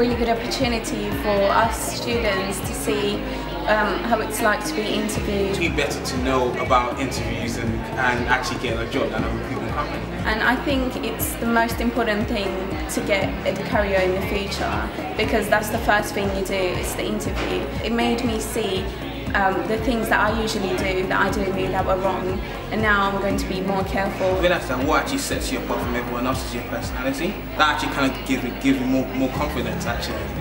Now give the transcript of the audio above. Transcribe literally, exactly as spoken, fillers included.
really good opportunity for us students to see um, how it's like to be interviewed. It's really better to know about interviews and, and actually get a job than a recruitment company. And I think it's the most important thing to get a career in the future, because that's the first thing you do, is the interview. It made me see um, the things that I usually do that I didn't know that were wrong, and now I'm going to be more careful. I realise that what actually sets you apart from everyone else is your personality. That actually kind of gives me, gives me more, more confidence actually.